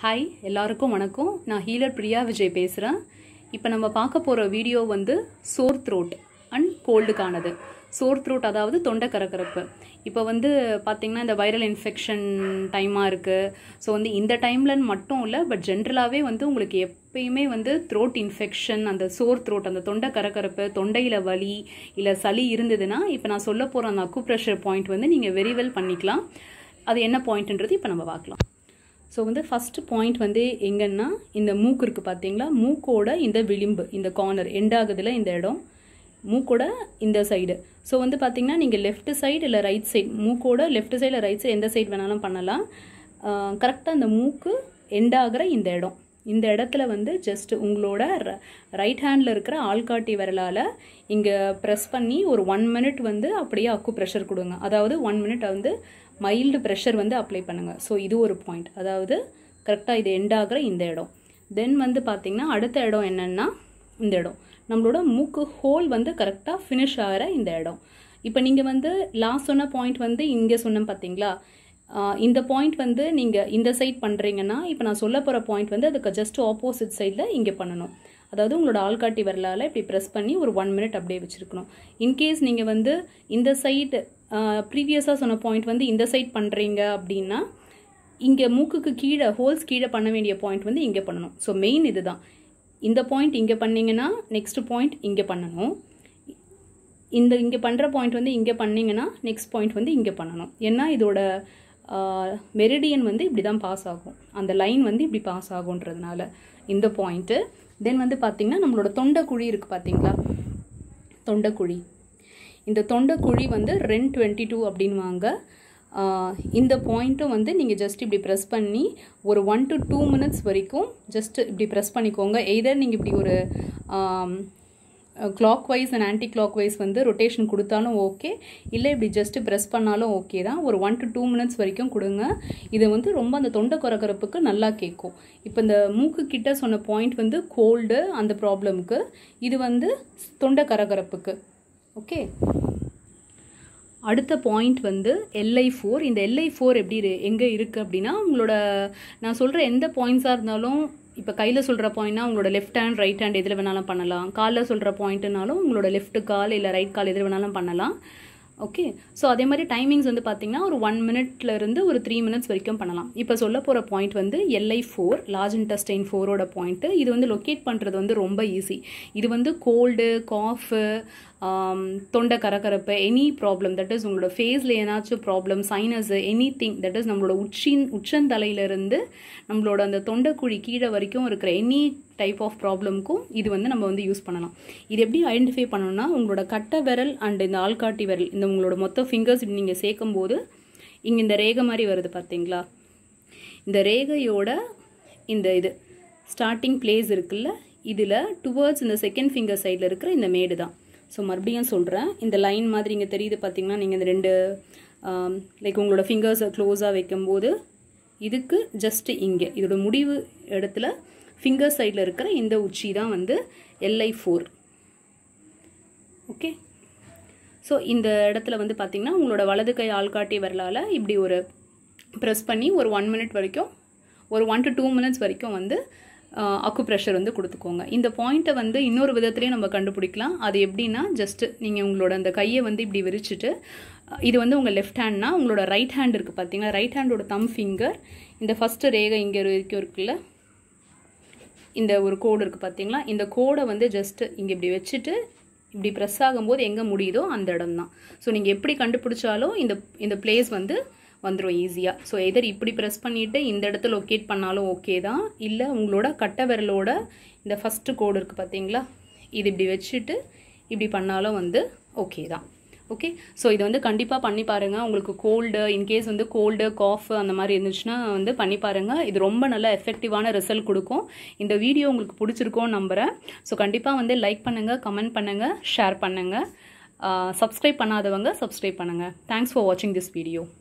Hi எல்லாருக்கும் வணக்கம். நான் healerpriyavijay பேசுகிறேன். இப்போ நம்ம பார்க்க போகிற வீடியோ வந்து சோர் த்ரோட் அண்ட் கோல்டுக்கானது. சோர் த்ரோட் அதாவது தொண்டை கரகரப்பு. இப்போ வந்து பார்த்திங்கன்னா இந்த வைரல் இன்ஃபெக்ஷன் டைமாக இருக்குது. ஸோ வந்து இந்த டைம்லன்னு மட்டும் இல்லை, பட் ஜென்ரலாகவே வந்து உங்களுக்கு எப்பயுமே வந்து த்ரோட் இன்ஃபெக்ஷன், அந்த சோர் த்ரோட், அந்த தொண்டை கரகரப்பு, தொண்டையில் வலி இல்லை சளி இருந்ததுன்னா இப்போ நான் சொல்ல போகிற அந்த அக்குப்ரெஷர் பாயிண்ட் வந்து நீங்கள் வெரி வெல் பண்ணிக்கலாம். அது என்ன பாயிண்ட்ன்றது இப்போ நம்ம பார்க்கலாம். ஸோ வந்து ஃபஸ்ட்டு பாயிண்ட் வந்து எங்கன்னா இந்த மூக்கு இருக்குது பார்த்தீங்களா, மூக்கோட இந்த விளிம்பு, இந்த கார்னர் எண்டாகுதுல இந்த இடம், மூக்கோட இந்த சைடு. ஸோ வந்து பார்த்திங்கன்னா நீங்கள் லெஃப்ட் சைடு இல்லை ரைட் சைடு, மூக்கோட லெஃப்ட் சைடு இல்லை ரைட் சைடு எந்த சைடு வேணாலும் பண்ணலாம். கரெக்டாக அந்த மூக்கு எண்டாகிற இந்த இடம், இந்த இடத்துல வந்து ஜஸ்ட் உங்களோட ரைட் ஹேண்டில் இருக்கிற ஆள்காட்டி விரலால் இங்கே ப்ரெஸ் பண்ணி ஒரு 1 மினிட் வந்து அப்படியே அக்கு ப்ரெஷர் கொடுங்க. அதாவது 1 மினிட் வந்து மைல்டு ப்ரெஷர் வந்து அப்ளை பண்ணுங்கள். ஸோ இது ஒரு பாயிண்ட். அதாவது கரெக்டாக இது எண்டாகிற இந்த இடம். தென் வந்து பார்த்திங்கன்னா அடுத்த இடம் என்னென்னா இந்த இடம், நம்மளோட மூக்கு ஹோல் வந்து கரெக்டாக ஃபினிஷ் ஆகிற இந்த இடம். இப்போ நீங்கள் வந்து லாஸ்ட் சொன்ன பாயிண்ட் வந்து இங்கே சொன்னேன் பார்த்தீங்களா, இந்த பாயிண்ட் வந்து நீங்கள் இந்த சைட் பண்ணுறீங்கன்னா இப்போ நான் சொல்ல போகிற பாயிண்ட் வந்து அதுக்கு ஜஸ்ட் ஆப்போசிட் சைடில் இங்கே பண்ணணும். அதாவது உங்களோட ஆள்காட்டி விரலால் இப்படி ப்ரெஸ் பண்ணி ஒரு 1 மினிட் அப்படியே வச்சுருக்கணும். இன்கேஸ் நீங்கள் வந்து இந்த சைடு ப்ரீவியஸாக சொன்ன பாயிண்ட் வந்து இந்த சைட் பண்ணுறீங்க அப்படின்னா இங்கே மூக்குக்கு கீழே ஹோல்ஸ் கீழே பண்ண வேண்டிய பாயிண்ட் வந்து இங்கே பண்ணணும். ஸோ மெயின் இது தான். இந்த பாயிண்ட் இங்கே பண்ணிங்கன்னா நெக்ஸ்ட் பாயிண்ட் இங்கே பண்ணணும். இங்கே பண்ணுற பாயிண்ட் வந்து இங்கே பண்ணிங்கன்னா நெக்ஸ்ட் பாயிண்ட் வந்து இங்கே பண்ணணும். ஏன்னா இதோட மெரிடியன் வந்து இப்படி தான் பாஸ் ஆகும், அந்த லைன் வந்து இப்படி பாஸ் ஆகுன்றதுனால இந்த பாயிண்ட்டு. தென் வந்து பார்த்திங்கன்னா நம்மளோட தொண்டைக்குழி இருக்குது பார்த்தீங்களா, தொண்டைக்குழி, இந்த தொண்டைக்குழி வந்து 222 அப்படின்வாங்க. இந்த பாயிண்ட்டும் வந்து நீங்கள் ஜஸ்ட் இப்படி ப்ரெஸ் பண்ணி ஒரு 1 to 2 மினிட்ஸ் வரைக்கும் ஜஸ்ட் இப்படி ப்ரெஸ் பண்ணிக்கோங்க. எய்தர் நீங்கள் இப்படி ஒரு clockwise and anticlockwise வந்து ரொட்டேஷன் கொடுத்தாலும் ஓகே, இல்லை இப்படி ஜஸ்ட்டு ப்ரெஸ் பண்ணாலும் ஓகே தான். ஒரு 1 to 2 மினிட்ஸ் வரைக்கும் கொடுங்க. இது வந்து ரொம்ப அந்த தொண்டை கரகரப்புக்கு நல்லா கேட்கும். இப்போ இந்த மூக்கு கிட்ட சொன்ன பாயிண்ட் வந்து கோல்டு அந்த ப்ராப்ளமுக்கு, இது வந்து தொண்டை கரகரப்புக்கு. ஓகே, அடுத்த பாயிண்ட் வந்து LI4. இந்த LI4 எப்படி எங்கே இருக்குது அப்படின்னா உங்களோட நான் சொல்கிற எந்த பாயிண்ட்ஸாக இருந்தாலும், இப்போ கையில் சொல்கிற பாயிண்ட்னா உங்களோட லெஃப்ட் ஹேண்ட் ரைட் ஹேண்ட் எதில் வேணாலும் பண்ணலாம். காலில் சொல்கிற பாயிண்ட்டுனாலும் உங்களோட லெஃப்ட் கால் இல்லை ரைட் கால் எதில் வேணாலும் பண்ணலாம். ஓகே, ஸோ அதே மாதிரி டைமிங்ஸ் வந்து பார்த்திங்கன்னா ஒரு 1 மினிட்லேருந்து ஒரு 3 மினிட்ஸ் வரைக்கும் பண்ணலாம். இப்போ சொல்ல போகிற பாயிண்ட் வந்து LI4, லார்ஜ் இன்டெஸ்டைன் 4ஓட பாயிண்ட்டு. இது வந்து லொக்கேட் பண்ணுறது வந்து ரொம்ப ஈஸி. இது வந்து கோல்டு, காஃபு, தொண்டை கரகரப்பு, எனி ப்ராப்ளம், தட் இஸ் உங்களோட ஃபேஸில் ஏதாச்சும் problem, sinus, anything, that is நம்மளோட உச்சந்தலையிலேருந்து நம்மளோட அந்த தொண்டைக்குழி கீழே வரைக்கும் இருக்கிற எனி டைப் ஆஃப் ப்ராப்ளம்க்கும் இது வந்து நம்ம வந்து யூஸ் பண்ணலாம். இது எப்படி ஐடென்டிஃபை பண்ணணும்னா உங்களோட கட்டை விரல் அண்ட் இந்த ஆள்காட்டி விரல், இந்த உங்களோட மொத்த ஃபிங்கர்ஸ் இப்படி நீங்கள் சேர்க்கும் போது இங்கே இந்த ரேகை மாதிரி வருது பார்த்தீங்களா, இந்த ரேகையோட இந்த இது ஸ்டார்டிங் பிளேஸ் இருக்குல்ல, இதில் டுவர்ட்ஸ் இந்த செகண்ட் ஃபிங்கர் சைடில் இருக்கிற இந்த மேடு தான். ஸோ மறுபடியும் சொல்கிறேன், இந்த லைன் மாதிரி இங்கே தெரியுது பார்த்தீங்கன்னா, நீங்கள் இந்த 2 லைக் உங்களோட ஃபிங்கர்ஸை க்ளோஸாக வைக்கும்போது இதுக்கு ஜஸ்ட்டு இங்கே இதோட முடிவு இடத்துல ஃபிங்கர் சைடில் இருக்கிற இந்த உச்சி தான் வந்து LI4. ஓகே, ஸோ இந்த இடத்துல வந்து பார்த்திங்கன்னா உங்களோட வலது கை ஆள்காட்டி விரலால் இப்படி ஒரு ப்ரெஸ் பண்ணி ஒரு 1 மினிட் வரைக்கும், ஒரு 1 to 2 மினிட்ஸ் வரைக்கும் வந்து அக்குப்ரெஷர் வந்து கொடுத்துக்கோங்க. இந்த பாயிண்ட்டை வந்து இன்னொரு விதத்துலேயும் நம்ம கண்டுபிடிக்கலாம். அது எப்படின்னா ஜஸ்ட்டு நீங்கள் உங்களோட அந்த கையை வந்து இப்படி விரிச்சிட்டு, இது வந்து உங்கள் லெஃப்ட் ஹேண்ட்னா உங்களோட ரைட் ஹேண்ட் இருக்குது பார்த்தீங்களா, ரைட் ஹேண்டோட தம் ஃபிங்கர் இந்த ஃபஸ்ட்டு ரேகை இங்கே வரைக்கும் இருக்குல்ல, இந்த ஒரு கோடு இருக்குது பார்த்தீங்களா, இந்த கோடை வந்து ஜஸ்ட்டு இங்கே இப்படி வச்சுட்டு இப்படி ப்ரெஸ் ஆகும்போது எங்கே முடியுதோ அந்த இடம் தான். ஸோ நீங்கள் எப்படி கண்டுபிடிச்சாலும் இந்த பிளேஸ் வந்து வந்துடும் ஈஸியாக. ஸோ எதர் இப்படி ப்ரெஸ் பண்ணிவிட்டு இந்த இடத்துல லொக்கேட் பண்ணாலும் ஓகே தான், இல்லை உங்களோட கட்டை விரலோட இந்த ஃபஸ்ட்டு கோடு இருக்குது பார்த்தீங்களா, இது இப்படி வச்சுட்டு இப்படி பண்ணாலும் வந்து ஓகே தான். ஓகே, ஸோ இது வந்து கண்டிப்பாக பண்ணி பாருங்கள். உங்களுக்கு கோல்டு, இன்கேஸ் வந்து கோல்டு, காஃப் அந்த மாதிரி இருந்துச்சுன்னா வந்து பண்ணி பாருங்கள். இது ரொம்ப நல்ல எஃபெக்டிவான ரிசல்ட் கொடுக்கும். இந்த வீடியோ உங்களுக்கு பிடிச்சிருக்கோன்னு நம்புகிறேன். ஸோ கண்டிப்பாக வந்து லைக் பண்ணுங்கள், கமெண்ட் பண்ணுங்கள், ஷேர் பண்ணுங்கள். சப்ஸ்கிரைப் பண்ணாதவங்க சப்ஸ்கிரைப் பண்ணுங்கள். தேங்க்ஸ் ஃபார் வாட்சிங் திஸ் வீடியோ.